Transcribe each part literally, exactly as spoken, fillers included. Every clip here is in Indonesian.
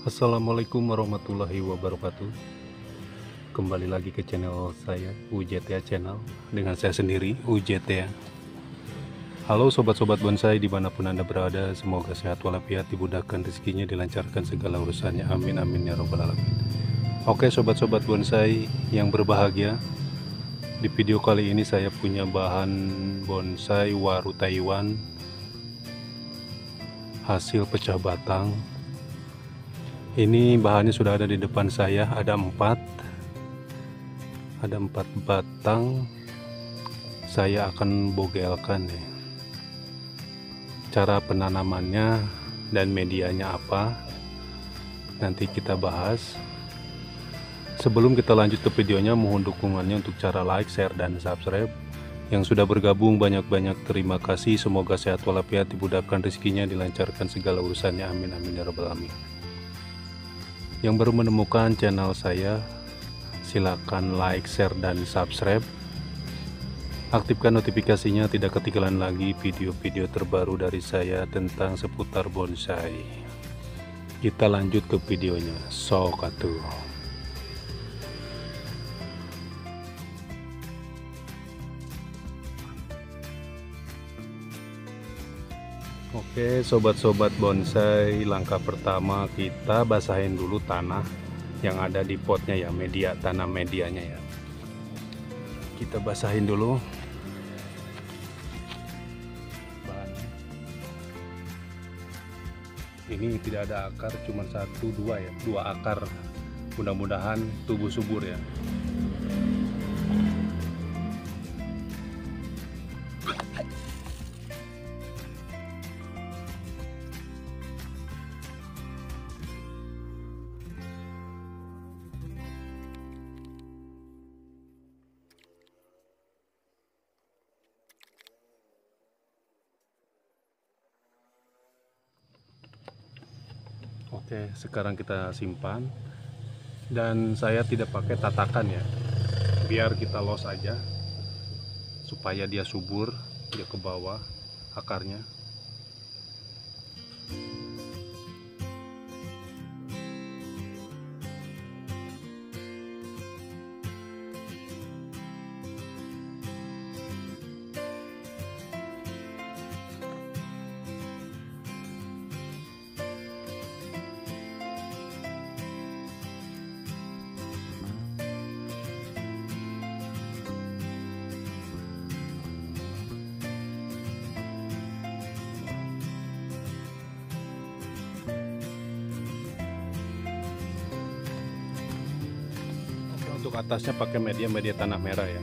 Assalamualaikum warahmatullahi wabarakatuh. Kembali lagi ke channel saya, U J T A Channel, dengan saya sendiri, U J T A. Halo sobat-sobat bonsai dimanapun Anda berada, semoga sehat walafiat, dimudahkan rezekinya, dilancarkan segala urusannya, amin amin ya robbal alamin. Oke sobat-sobat bonsai yang berbahagia, di video kali ini saya punya bahan bonsai waru Taiwan hasil pecah batang. Ini bahannya sudah ada di depan saya, ada empat ada empat batang. Saya akan bogelkan ya. Cara penanamannya dan medianya apa, nanti kita bahas. Sebelum kita lanjut ke videonya, mohon dukungannya untuk cara like, share, dan subscribe. Yang sudah bergabung banyak-banyak terima kasih. Semoga sehat walafiat, dimudahkan rezekinya, dilancarkan segala urusannya, amin amin ya rabbal alamin. Yang baru menemukan channel saya, silakan like, share, dan subscribe. Aktifkan notifikasinya, tidak ketinggalan lagi video-video terbaru dari saya tentang seputar bonsai. Kita lanjut ke videonya. Sok atuh. Oke sobat-sobat bonsai, langkah pertama kita basahin dulu tanah yang ada di potnya ya, media tanah medianya ya. Kita basahin dulu bahannya. Ini tidak ada akar, cuma satu dua ya, dua akar. Mudah-mudahan tumbuh subur ya. Oke, sekarang kita simpan, dan saya tidak pakai tatakan ya, biar kita los aja supaya dia subur, dia ke bawah akarnya. Untuk atasnya pakai media media tanah merah ya.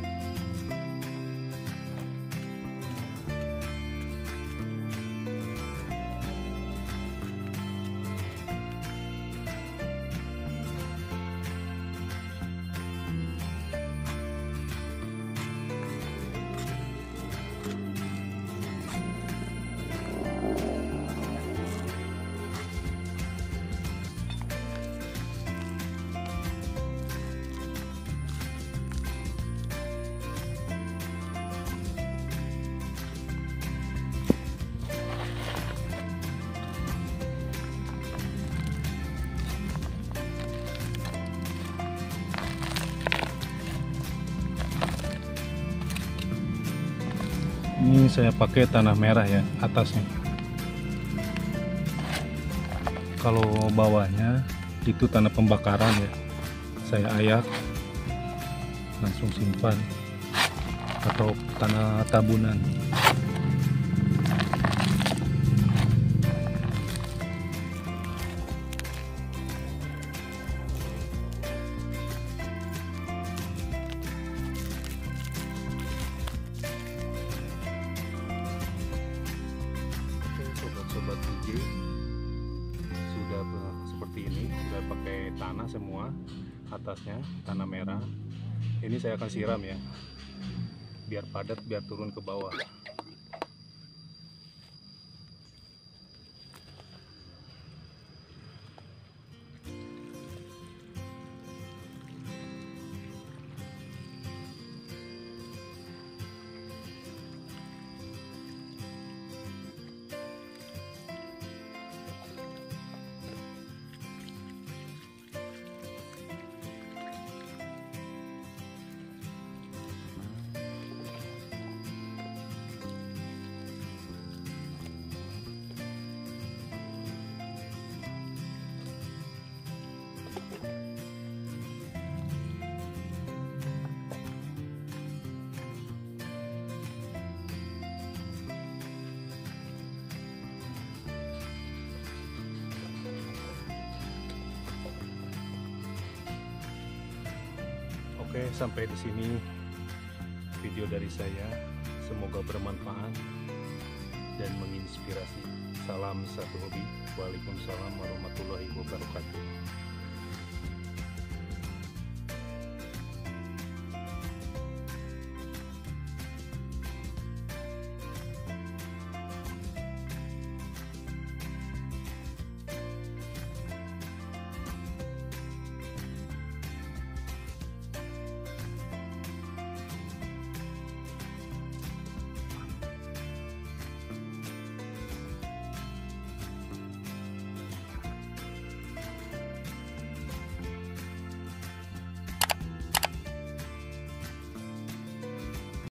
Ini saya pakai tanah merah ya atasnya. Kalau bawahnya itu tanah pembakaran ya. Saya ayak langsung simpan, atau tanah tabunan. Sobat U J, sudah seperti ini, sudah pakai tanah semua, atasnya tanah merah. Ini saya akan siram ya, biar padat, biar turun ke bawah. Oke, sampai di sini video dari saya. Semoga bermanfaat dan menginspirasi. Salam satu hobi. Waalaikumsalam warahmatullahi wabarakatuh.